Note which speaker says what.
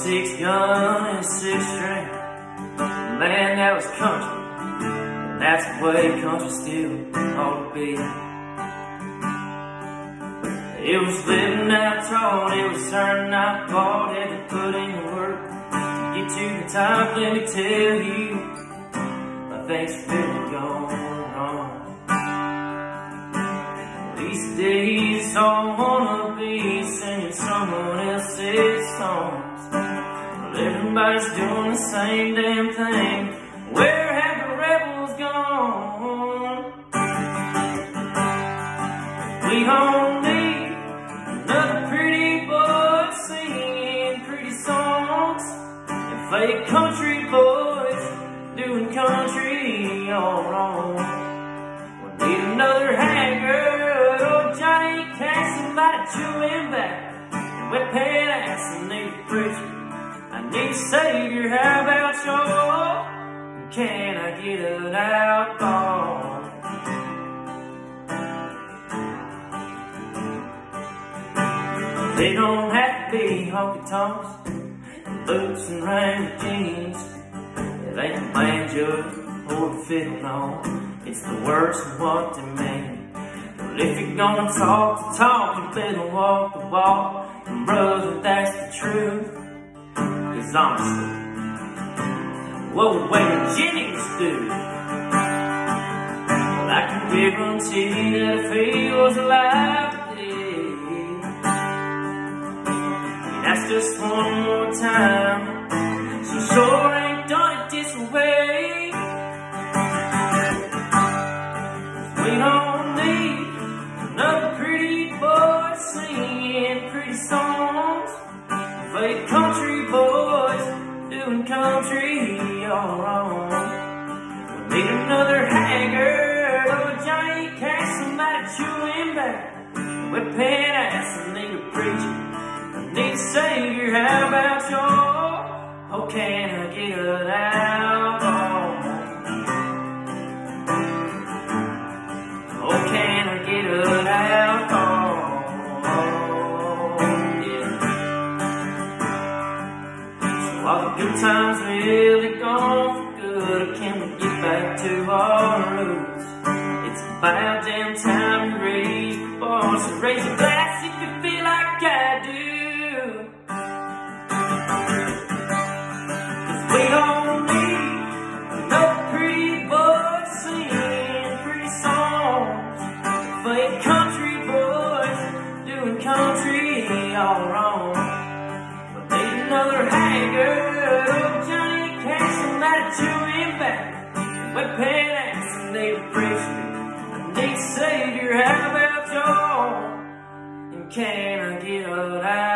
Speaker 1: 6 gun and 6 string. Man, that was country, and that's the way country still ought to be. It was living out taught, it was earned not bought. Had to put in the work to get to the top. Let me tell you, my things been going on. These days I wanna be singing someone else's songs. Well, everybody's doing the same damn thing. Where have the rebels gone? We don't need another pretty boy singing pretty songs and fake country boys doing country all wrong. We need another haggard old Johnny Cash, somebody chewing back and wet pants. I need a preacher, I need a savior. How about you? Can I get an outlaw? They don't have to be honky-tonks, boots and Wrangler jeans. It ain't the banjo or the fiddle, no, it's the words and what they mean. Well, if you're gonna talk the talk, you better walk the walk. And brother, that's the truth. 'Cause honestly, what would Wayne Jennings do? Well, I can guarantee that if he was alive today, that's just one more time. She sure ain't done it this way. We don't need another pretty boy singing pretty songs, fake country boys doing country all wrong. We need another haggard old Johnny Cash, somebody chewing back with pen ass. I need a preacher, need a savior. How about you? Oh, can I get an outlaw? Oh, can I get an outlaw? Yeah. So are the good times really gone for good? Can we get back to our roots? It's about damn time to raise the bar. So raise a glass if you feel like I do. We don't need no pretty boys singing pretty songs, fake country boys doing country all wrong. We need another haggard old Johnny Cash, somebody chewing back with pen ass. I need a preacher, I need a savior. How about y'all? And can I get an